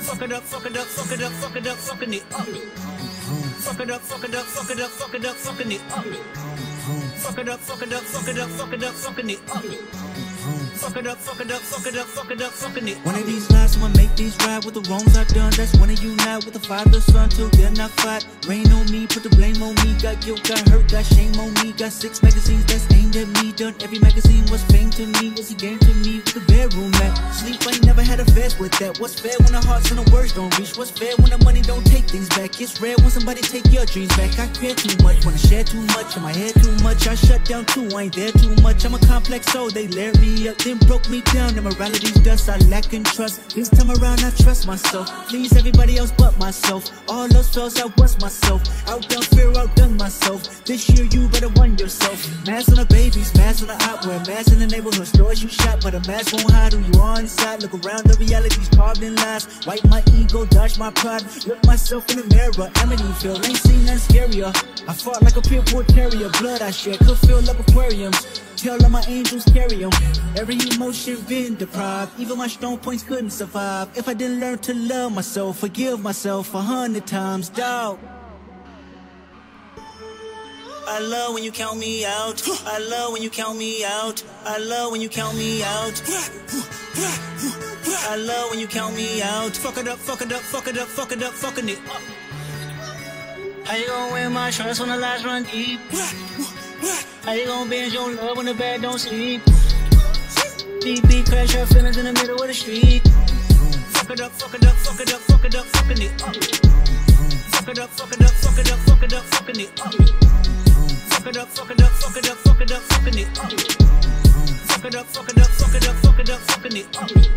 Fuck it up, fuck it up, fuck it up, fuck it up, fucking it up. Fuck it up, fuck it up, fuck it up, fuck it up, fucking it up. Fuck it up, fuck it up, fuck it up, fuck it up, fucking it up. Fuck it up, fuck it up, fuck it up, fuck it up, fucking it. One of these lives, I'ma make these right with the wrongs I've done. That's when you unite with the father, son, till then I fight. Rain on me, put the blame on me. Got guilt, got hurt, got shame on me. Got 6 magazines that's aimed at me. Done every magazine was fame to me. Was he game to me with the bedroom mat. Sleep, I ain't never had a vest with that. What's fair when the hearts and the words don't reach? What's fair when the money don't take things back? It's rare when somebody take your dreams back. I care too much, wanna share too much. In my head too much, I shut down too. I ain't there too much. I'm a complex soul, they layered me up, then broke me down. Immorality's dust, I lack in trust. This time around, I trust myself. Please everybody else but myself. All those fails, I was myself. Outdone fear, outdone myself. This year, you better won yourself. Mask on the babies, mask on the outwear, mask in the neighborhood stores you shop, but a mask won't hide who you are inside. Look around, the reality's carved in lies. Wipe my ego, dodge my pride. Look myself in the mirror, Amityville, ain't seen nothing scarier. I fought like a pit bull terrier, blood I shed could fill up aquariums. Tell all my angels carry them. Every emotion been deprived. Even my strong points couldn't survive. If I didn't learn to love myself, forgive myself 100 times, dawg. I love when you count me out. I love when you count me out. I love when you count me out. I love when you count me out. Fuck it up, fuck it up, fuck it up, fuck it up, fucking it up. How you gon' win my trust when the lies run deep? How you gon' binge your love when the bed don't sleep? Deep crash your feelings in the middle of the street. Fuck it up, fuck it up, fuck it up, fuck it up, fucking it up. Fuck it up, fuck it up, fuck it up, fuck it up, fucking it up. Fuck it up, fuck it up, fuck it up, fuck it up, fucking it up. Fuck it up, fuck it up, fuck it up, fuck it up, fucking it up.